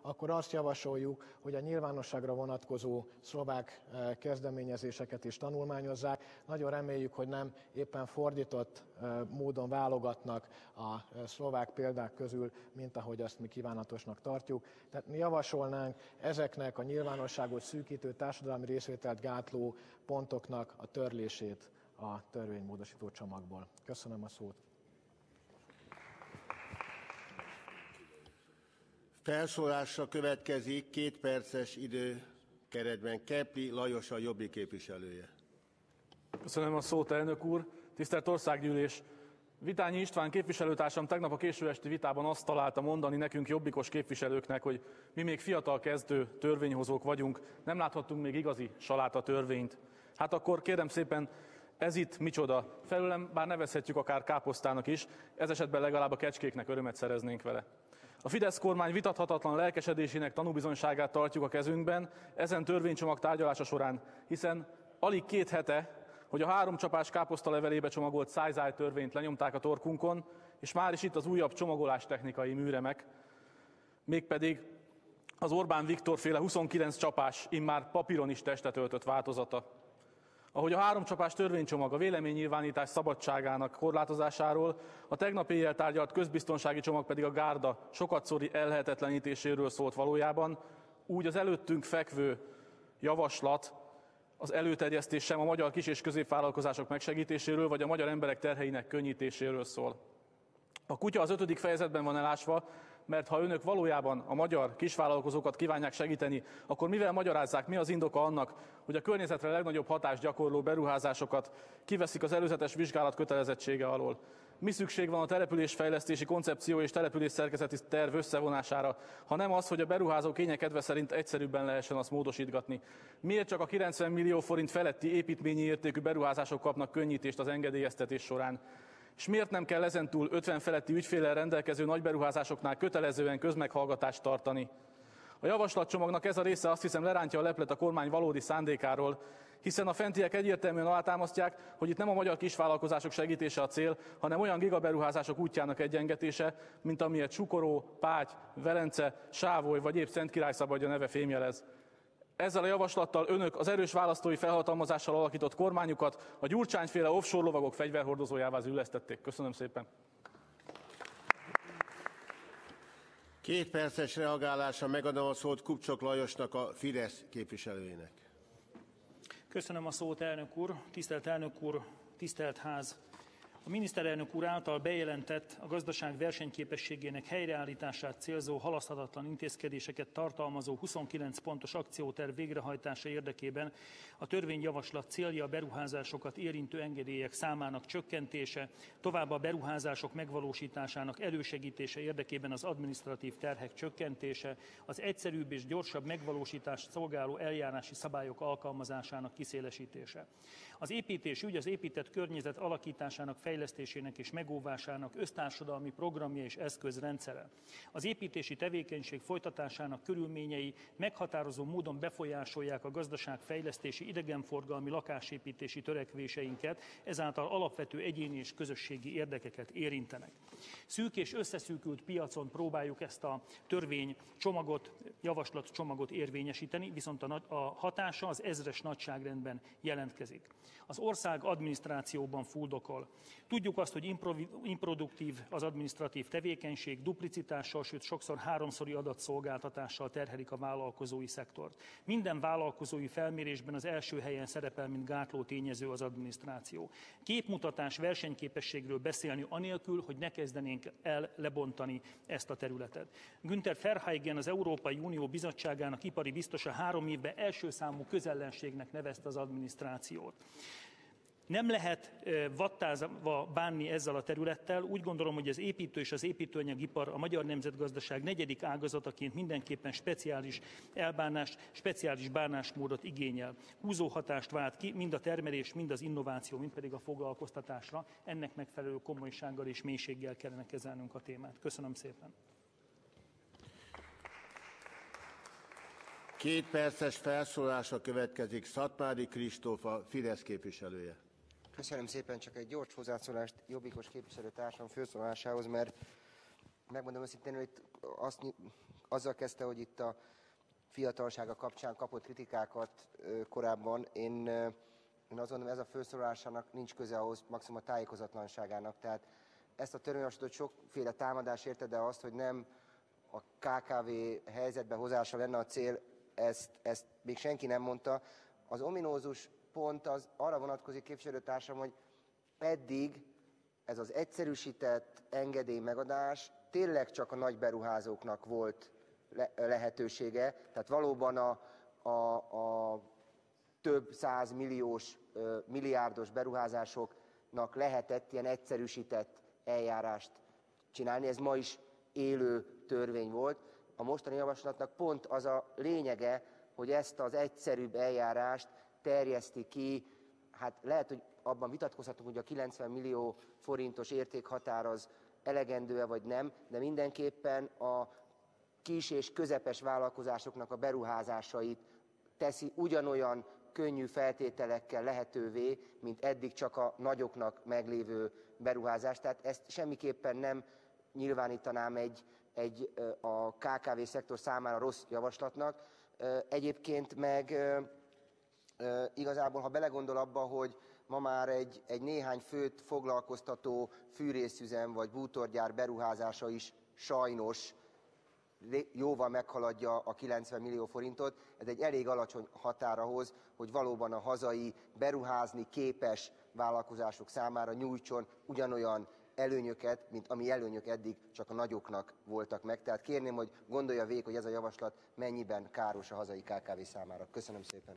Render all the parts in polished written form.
akkor azt javasoljuk, hogy a nyilvánosságra vonatkozó szlovák kezdeményezéseket is tanulmányozzák. Nagyon reméljük, hogy nem éppen fordított módon válogatnak a szlovák példák közül, mint ahogy azt mi kívánatosnak tartjuk. Tehát mi javasolnánk ezeknek a nyilvánosságot szűkítő, társadalmi részvételt gátló pontoknak a törlését a törvénymódosító csomagból. Köszönöm a szót. Felszólásra következik 2 perces időkeretben Kepli Lajos, a Jobbik képviselője. Köszönöm a szót, elnök úr. Tisztelt Országgyűlés! Vitányi István képviselőtársam tegnap a késő esti vitában azt találta mondani nekünk jobbikos képviselőknek, hogy mi még fiatal kezdő törvényhozók vagyunk, nem láthattunk még igazi saláta törvényt. Hát akkor kérem szépen, ez itt micsoda? Felőlem bár nevezhetjük akár káposztának is, ez esetben legalább a kecskéknek örömet szereznénk vele. A Fidesz kormány vitathatatlan lelkesedésének tanúbizonyságát tartjuk a kezünkben ezen törvénycsomag tárgyalása során, hiszen alig 2 hete, hogy a 3 csapás káposztalevelébe csomagolt szájzáj törvényt lenyomták a torkunkon, és már is itt az újabb csomagolástechnikai műremek, mégpedig az Orbán Viktor féle 29 csapás immár papíron is testet öltött változata. Ahogy a 3 csapás törvénycsomag a véleménynyilvánítás szabadságának korlátozásáról, a tegnap éjjel tárgyalt közbiztonsági csomag pedig a gárda sokadszori ellehetetlenítéséről szólt valójában, úgy az előttünk fekvő javaslat az előterjesztés sem a magyar kis- és középvállalkozások megsegítéséről, vagy a magyar emberek terheinek könnyítéséről szól. A kutya az 5. fejezetben van elásva, mert ha önök valójában a magyar kisvállalkozókat kívánják segíteni, akkor mivel magyarázzák, mi az indoka annak, hogy a környezetre legnagyobb hatást gyakorló beruházásokat kiveszik az előzetes vizsgálat kötelezettsége alól? Mi szükség van a településfejlesztési koncepció és településszerkezeti terv összevonására, ha nem az, hogy a beruházó kényekedve szerint egyszerűbben lehessen azt módosítgatni? Miért csak a 90 millió forint feletti építményi értékű beruházások kapnak könnyítést az engedélyeztetés során? És miért nem kell ezentúl 50 feletti ügyféllel rendelkező nagyberuházásoknál kötelezően közmeghallgatást tartani? A javaslatcsomagnak ez a része, azt hiszem, lerántja a leplet a kormány valódi szándékáról, hiszen a fentiek egyértelműen alátámasztják, hogy itt nem a magyar kisvállalkozások segítése a cél, hanem olyan gigaberuházások útjának egyengetése, mint amilyet Sukoró, Páty, Velence, Sávoly vagy épp Szentkirályszabadja neve fémjelez. Ezzel a javaslattal önök az erős választói felhatalmazással alakított kormányukat a Gyurcsány-féle offshore lovagok fegyverhordozójává züllesztették. Köszönöm szépen. 2 perces reagálásra megadom a szót Kupcsok Lajosnak, a Fidesz képviselőjének. Köszönöm a szót, elnök úr. Tisztelt elnök úr, tisztelt ház! A miniszterelnök úr által bejelentett, a gazdaság versenyképességének helyreállítását célzó halaszthatatlan intézkedéseket tartalmazó 29 pontos akcióterv végrehajtása érdekében a törvényjavaslat célja a beruházásokat érintő engedélyek számának csökkentése, továbbá a beruházások megvalósításának elősegítése érdekében az adminisztratív terhek csökkentése, az egyszerűbb és gyorsabb megvalósítást szolgáló eljárási szabályok alkalmazásának kiszélesítése. Az építésügy az épített környezet alakításának, fejlesztésének és megóvásának össztársadalmi programja és eszközrendszere. Az építési tevékenység folytatásának körülményei meghatározó módon befolyásolják a gazdaságfejlesztési, idegenforgalmi, lakásépítési törekvéseinket, ezáltal alapvető egyéni és közösségi érdekeket érintenek. Szűk és összeszűkült piacon próbáljuk ezt a törvénycsomagot, javaslatcsomagot érvényesíteni, viszont a hatása az ezres nagyságrendben jelentkezik. Az ország adminisztrációban fuldokol. Tudjuk azt, hogy improduktív az adminisztratív tevékenység, duplicitással, sőt sokszor 3-szori adatszolgáltatással terhelik a vállalkozói szektort. Minden vállalkozói felmérésben az első helyen szerepel, mint gátló tényező az adminisztráció. Képmutatás, versenyképességről beszélni anélkül, hogy ne kezdenénk el lebontani ezt a területet. Günther Verheugen, az Európai Unió Bizottságának ipari biztosa 3 évben első számú közellenségnek nevezte az adminisztrációt. Nem lehet vattázva bánni ezzel a területtel. Úgy gondolom, hogy az építő és az építőanyagipar a magyar nemzetgazdaság 4. ágazataként mindenképpen speciális elbánást, speciális bánásmódot igényel. Húzóhatást vált ki mind a termelés, mind az innováció, mind pedig a foglalkoztatásra. Ennek megfelelő komolysággal és mélységgel kellene kezelnünk a témát. Köszönöm szépen. 2 perces felszólásra következik Szatmári Kristóf, a Fidesz képviselője. Köszönöm szépen, csak egy gyors hozzászólást jobbikos képviselőtársam felszólalásához, mert megmondom őszintén, hogy azt azzal kezdte, hogy itt a fiatalsága kapcsán kapott kritikákat korábban. Én azt gondolom, ez a felszólalásának nincs köze ahhoz, maximum a tájékozatlanságának. Tehát ezt a törvényjavaslatot sokféle támadás érte, de azt, hogy nem a KKV helyzetbe hozása lenne a cél, ezt még senki nem mondta. Az ominózus pont az arra vonatkozik, képviselőtársam, hogy eddig ez az egyszerűsített engedély megadás tényleg csak a nagy beruházóknak volt lehetősége. Tehát valóban a több százmilliós, milliárdos beruházásoknak lehetett ilyen egyszerűsített eljárást csinálni. Ez ma is élő törvény volt. A mostani javaslatnak pont az a lényege, hogy ezt az egyszerűbb eljárást terjeszti ki. Hát lehet, hogy abban vitatkozhatunk, hogy a 90 millió forintos értékhatár az elegendő-e vagy nem, de mindenképpen a kis és közepes vállalkozásoknak a beruházásait teszi ugyanolyan könnyű feltételekkel lehetővé, mint eddig csak a nagyoknak meglévő beruházás. Tehát ezt semmiképpen nem nyilvánítanám a KKV szektor számára rossz javaslatnak. Egyébként meg igazából, ha belegondol abba, hogy ma már egy néhány főt foglalkoztató fűrészüzem vagy bútorgyár beruházása is sajnos jóval meghaladja a 90 millió forintot. Ez egy elég alacsony határ ahhoz, hogy valóban a hazai beruházni képes vállalkozások számára nyújtson ugyanolyan előnyöket, mint ami előnyök eddig csak a nagyoknak voltak meg. Tehát kérném, hogy gondolja végig, hogy ez a javaslat mennyiben káros a hazai KKV számára. Köszönöm szépen.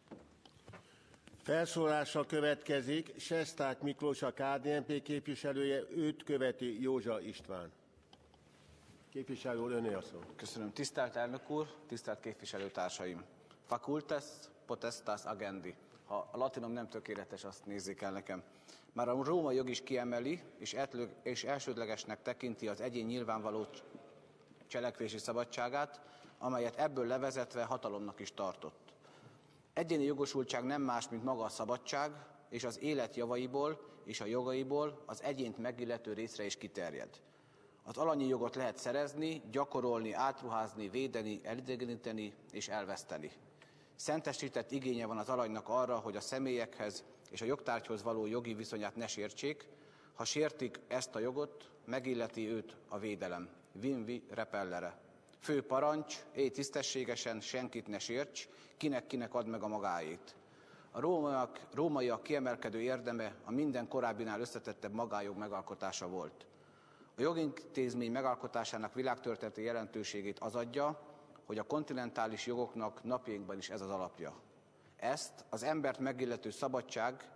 Felszólással következik Sesták Miklós, a KDNP képviselője, őt követi Józsa István. Képviselő úr, öné a szó. Köszönöm. Tisztelt elnök úr, tisztelt képviselőtársaim! Facultas potestas agendi. Ha a latinom nem tökéletes, azt nézzék el nekem. Már a római jog is kiemeli, és elsődlegesnek tekinti az egyén nyilvánvaló cselekvési szabadságát, amelyet ebből levezetve hatalomnak is tartott. Egyéni jogosultság nem más, mint maga a szabadság, és az élet javaiból és a jogaiból az egyént megillető részre is kiterjed. Az alanyi jogot lehet szerezni, gyakorolni, átruházni, védeni, elidegeníteni és elveszteni. Szentesített igénye van az alanynak arra, hogy a személyekhez és a jogtárgyhoz való jogi viszonyát ne sértsék. Ha sértik ezt a jogot, megilleti őt a védelem. Vinvi repellere. Fő parancs, élj tisztességesen, senkit ne sérts, kinek add meg a magáét. A rómaiak kiemelkedő érdeme a minden korábbinál összetettebb magájog megalkotása volt. A jogintézmény megalkotásának világtörténeti jelentőségét az adja, hogy a kontinentális jogoknak napjainkban is ez az alapja. Ezt az embert megillető szabadság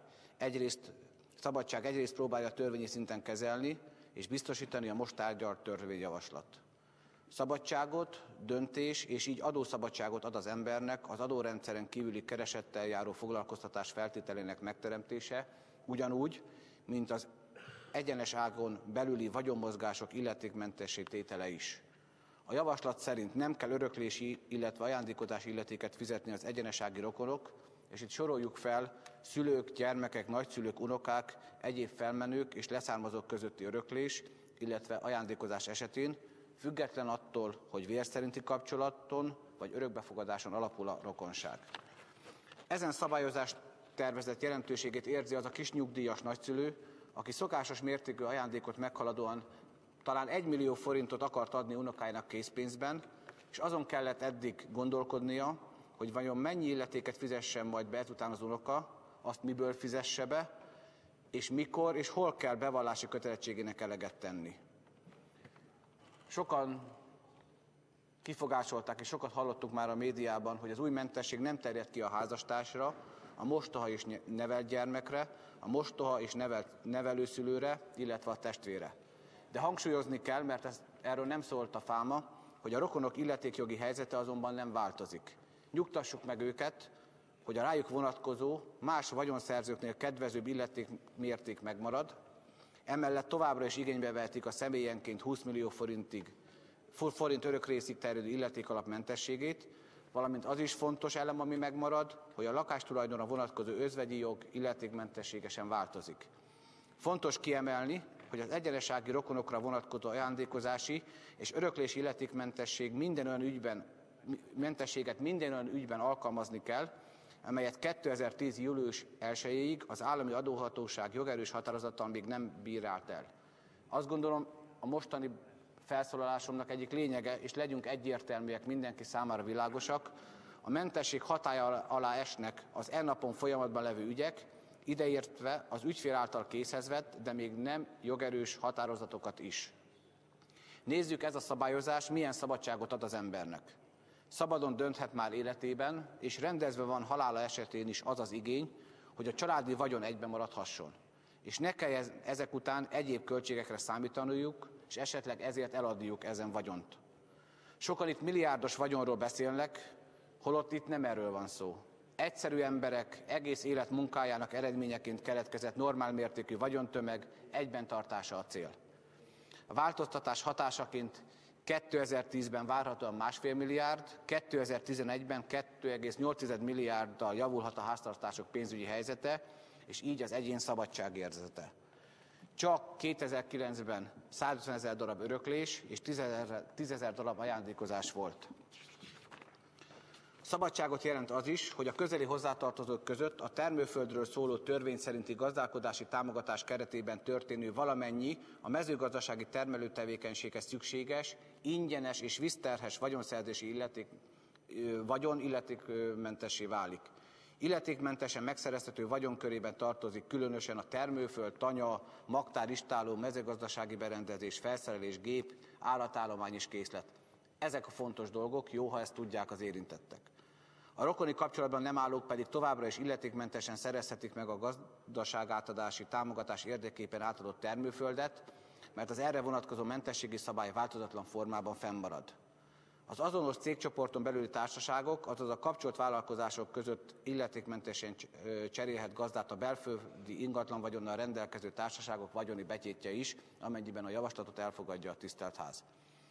egyrészt próbálja törvényi szinten kezelni és biztosítani a most tárgyalt törvényjavaslat. Szabadságot, döntés és így adószabadságot ad az embernek az adórendszeren kívüli keresettel járó foglalkoztatás feltételének megteremtése, ugyanúgy, mint az egyenes ágon belüli vagyonmozgások illetékmentessé tétele is. A javaslat szerint nem kell öröklési, illetve ajándékozási illetéket fizetni az egyenesági rokonok, és itt soroljuk fel szülők, gyermekek, nagyszülők, unokák, egyéb felmenők és leszármazók közötti öröklés, illetve ajándékozás esetén, független attól, hogy vér szerinti kapcsolaton vagy örökbefogadáson alapul a rokonság. Ezen szabályozás tervezett jelentőségét érzi az a kis nyugdíjas nagyszülő, aki szokásos mértékű ajándékot meghaladóan talán 1 millió forintot akart adni unokájának készpénzben, és azon kellett eddig gondolkodnia, hogy vajon mennyi illetéket fizessen majd be ezután az unoka, azt miből fizesse be, és mikor és hol kell bevallási kötelezettségének eleget tenni. Sokan kifogásolták, és sokat hallottuk már a médiában, hogy az új mentesség nem terjed ki a házastársra, a mostoha és nevelt gyermekre, a mostoha és nevelt nevelőszülőre, illetve a testvére. De hangsúlyozni kell, mert erről nem szólt a fáma, hogy a rokonok illetékjogi helyzete azonban nem változik. Nyugtassuk meg őket, hogy a rájuk vonatkozó, más vagyonszerzőknél kedvezőbb illetékmérték megmarad, emellett továbbra is igénybe vehetik a személyenként 20 millió forint örökrészig terjedő illetékalapmentességét, valamint az is fontos elem, ami megmarad, hogy a lakástulajdonra vonatkozó özvegyi jog illetékmentessége sem változik. Fontos kiemelni, hogy az egyenesági rokonokra vonatkozó ajándékozási és öröklési illetékmentességet minden olyan ügyben alkalmazni kell, amelyet 2010. július 1-ig az állami adóhatóság jogerős határozattal még nem bírált el. Azt gondolom, a mostani felszólalásomnak egyik lényege, és legyünk egyértelműek, mindenki számára világosak, a mentesség hatálya alá esnek az napon folyamatban levő ügyek, ideértve az ügyfél által készhez vett, de még nem jogerős határozatokat is. Nézzük, ez a szabályozás milyen szabadságot ad az embernek. Szabadon dönthet már életében, és rendezve van halála esetén is az az igény, hogy a családi vagyon egyben maradhasson. És ne kell ezek után egyéb költségekre számítaniuk, és esetleg ezért eladniuk ezen vagyont. Sokan itt milliárdos vagyonról beszélnek, holott itt nem erről van szó. Egyszerű emberek egész élet munkájának eredményeként keletkezett normál mértékű vagyontömeg egyben tartása a cél. A változtatás hatásaként 2010-ben várhatóan 1,5 milliárd, 2011-ben 2,8 milliárddal javulhat a háztartások pénzügyi helyzete, és így az egyén szabadságérzete. Csak 2009-ben 150 000 darab öröklés és 10 000 darab ajándékozás volt. Szabadságot jelent az is, hogy a közeli hozzátartozók között a termőföldről szóló törvény szerinti gazdálkodási támogatás keretében történő valamennyi a mezőgazdasági termelőtevékenységhez szükséges, ingyenes és vízterhes vagyonszerzési vagyon illetékmentessé válik. Illetékmentesen megszerezhető vagyon körében tartozik különösen a termőföld, tanya, magtár, istálló, mezőgazdasági berendezés, felszerelés, gép, állatállomány és készlet. Ezek a fontos dolgok, jó, ha ezt tudják az érintettek. A rokoni kapcsolatban nem állók pedig továbbra is illetékmentesen szerezhetik meg a gazdaságátadási támogatás érdekében átadott termőföldet, mert az erre vonatkozó mentességi szabály változatlan formában fennmarad. Az azonos cégcsoporton belüli társaságok, azaz a kapcsolt vállalkozások között illetékmentesen cserélhet gazdát a belföldi ingatlan vagyonnal rendelkező társaságok vagyoni betétje is, amennyiben a javaslatot elfogadja a tisztelt ház.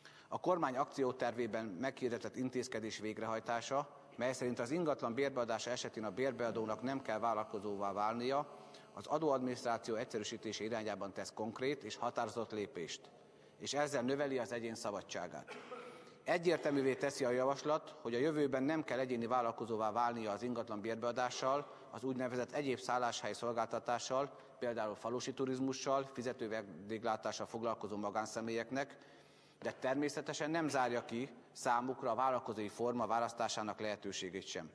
A kormány akciótervében meghirdetett intézkedés végrehajtása, mely szerint az ingatlan bérbeadása esetén a bérbeadónak nem kell vállalkozóvá válnia, az adóadminisztráció egyszerűsítése irányában tesz konkrét és határozott lépést, és ezzel növeli az egyén szabadságát. Egyértelművé teszi a javaslat, hogy a jövőben nem kell egyéni vállalkozóvá válnia az ingatlan bérbeadással, az úgynevezett egyéb szálláshely szolgáltatással, például falusi turizmussal, fizető vendéglátással foglalkozó magánszemélyeknek, de természetesen nem zárja ki számukra a vállalkozói forma választásának lehetőségét sem.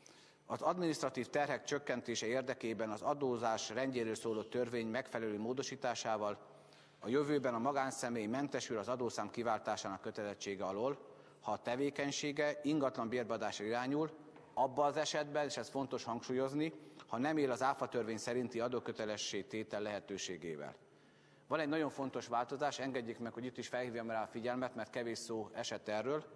Az adminisztratív terhek csökkentése érdekében az adózás rendjéről szóló törvény megfelelő módosításával a jövőben a magánszemély mentesül az adószám kiváltásának kötelezettsége alól, ha a tevékenysége ingatlan bérbeadásra irányul, abban az esetben, és ez fontos hangsúlyozni, ha nem él az áfa törvény szerinti adókötelessé tétel lehetőségével. Van egy nagyon fontos változás, engedjék meg, hogy itt is felhívjam rá a figyelmet, mert kevés szó esett erről.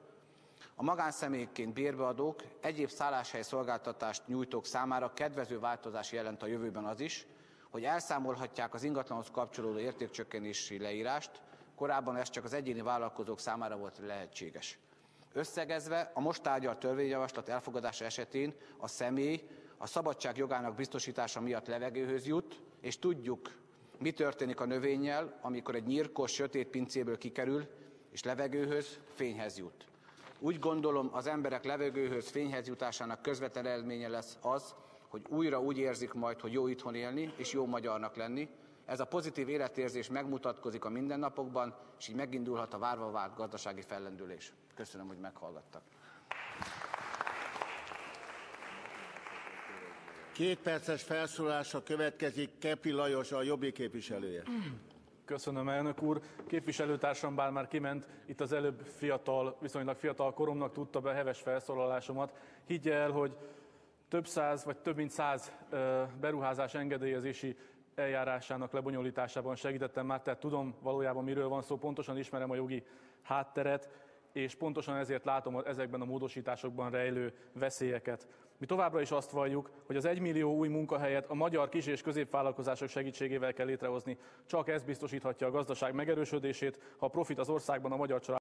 A magánszemélyként bérbeadók, egyéb szálláshely szolgáltatást nyújtók számára kedvező változás jelent a jövőben az is, hogy elszámolhatják az ingatlanhoz kapcsolódó értékcsökkenési leírást, korábban ez csak az egyéni vállalkozók számára volt lehetséges. Összegezve, a most tárgyalt törvényjavaslat elfogadása esetén a személy a szabadság jogának biztosítása miatt levegőhöz jut, és tudjuk, mi történik a növényel, amikor egy nyírkos, sötét pincéből kikerül, és levegőhöz, fényhez jut. Úgy gondolom, az emberek levegőhöz, fényhez jutásának közvetlen eredménye lesz az, hogy újra úgy érzik majd, hogy jó itthon élni, és jó magyarnak lenni. Ez a pozitív életérzés megmutatkozik a mindennapokban, és így megindulhat a várva várt gazdasági fellendülés. Köszönöm, hogy meghallgattak. 2 perces felszólalása következik, Kepri Lajos, a Jobbik képviselője. Köszönöm, elnök úr. Képviselőtársam bár már kiment, itt az előbb viszonylag fiatal koromnak tudta be heves felszólalásomat. Higgye el, hogy több mint 100 beruházás engedélyezési eljárásának lebonyolításában segítettem már, tehát tudom valójában miről van szó, pontosan ismerem a jogi hátteret, és pontosan ezért látom ezekben a módosításokban rejlő veszélyeket. Mi továbbra is azt valljuk, hogy az 1 millió új munkahelyet a magyar kis- és középvállalkozások segítségével kell létrehozni. Csak ez biztosíthatja a gazdaság megerősödését, ha a profit az országban a magyar család